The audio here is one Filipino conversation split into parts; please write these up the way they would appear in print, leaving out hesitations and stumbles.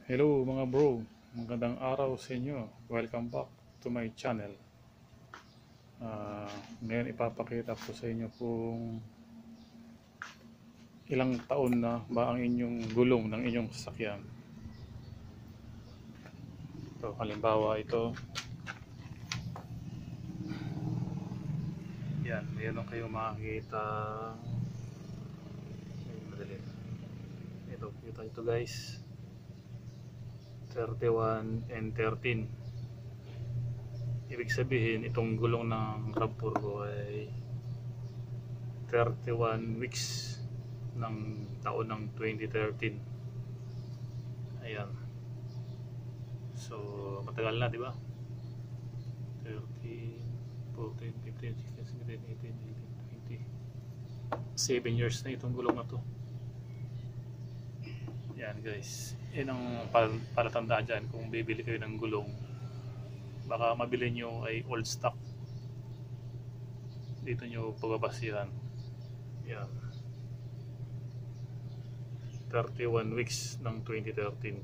Hello mga bro, magandang araw sa inyo. Welcome back to my channel. Ngayon ipapakita ko sa inyo kung ilang taon na ba ang inyong gulong ng inyong sasakyan. So, halimbawa ito. Yan, mayroon kayong makikita. Madali. Ito, kita ito guys. 31 and 13. Ibig sabihin itong gulong ng RAV4 ko ay 31 weeks ng taon ng 2013. Ayan. So matagal na, di ba? 13, 14, 15, 16, 17, 18, 19, 20. 7 years na itong gulong na to. Yan guys, yun ang palatandaan dyan kung bibili kayo ng gulong. Baka mabili nyo ay old stock. Dito nyo pagbabasihan. Yan, 31 weeks ng 2013.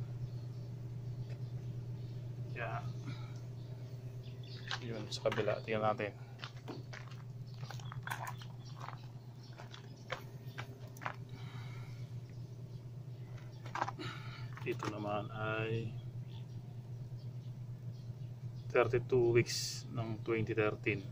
Yan. Yun sa kabila, tingnan natin. Dito naman ay 32 weeks ng 2013.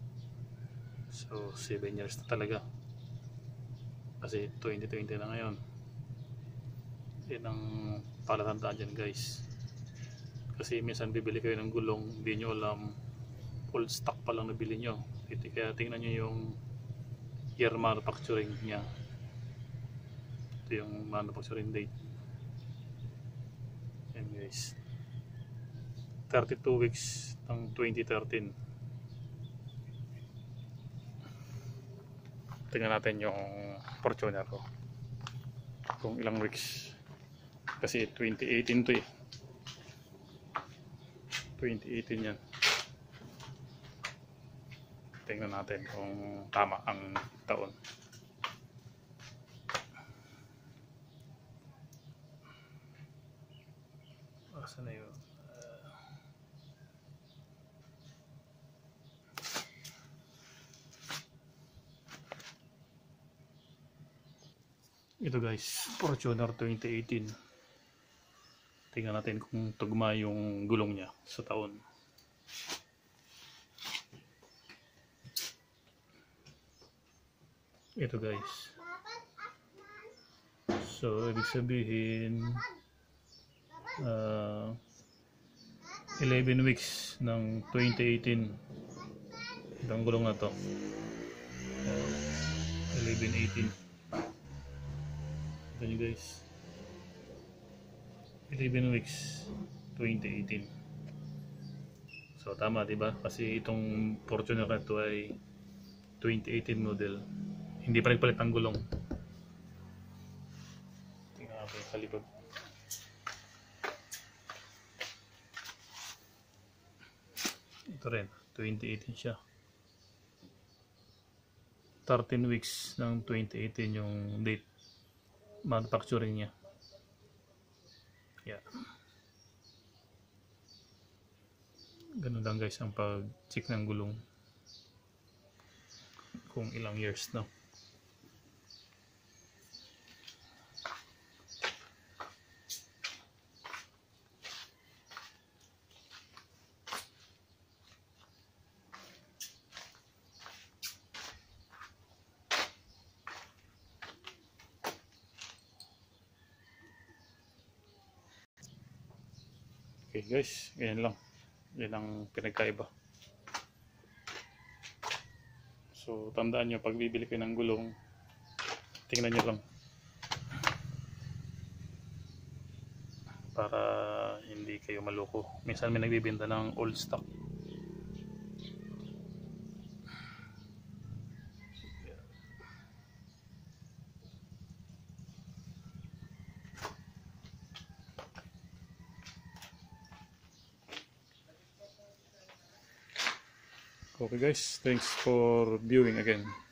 So 7 years na talaga, kasi 2020 na ngayon. Yan ang palatandaan dyan guys, kasi minsan bibili kayo ng gulong, hindi nyo alam old stock pa lang nabili nyo. Kaya tingnan nyo yung year manufacturing nya. Ito yung manufacturing date. Yan guys, 32 weeks ng 2013. Tingnan natin yung Fortuner ko kung ilang weeks, kasi 2018 to eh. 2018 yan. Tingnan natin kung tama ang taon. Saan na yun? Ito guys, Fortuner 2018. Tingnan natin kung tugma yung gulong niya sa taon. Ito guys. So ibig sabihin 11 weeks ng 2018 itong gulong na to. 11-18. Ito nyo guys, 11 weeks 2018. So tama diba, kasi itong Fortuner na to ay 2018 model, hindi pa nagpalit ang gulong. Tingnan natin sa likod. Ito rin, 2018 siya. 13 weeks ng 2018 yung date manufacturing niya. Yeah. Ganun lang guys ang pag-check ng gulong, kung ilang years na. Okay guys, ganyan lang. Yan ang pinagkaiba. So tandaan nyo, pag bibili kayo ng gulong, tingnan nyo lang para hindi kayo maloko. Minsan may nagbibenta ng old stock. Okay guys, thanks for viewing again.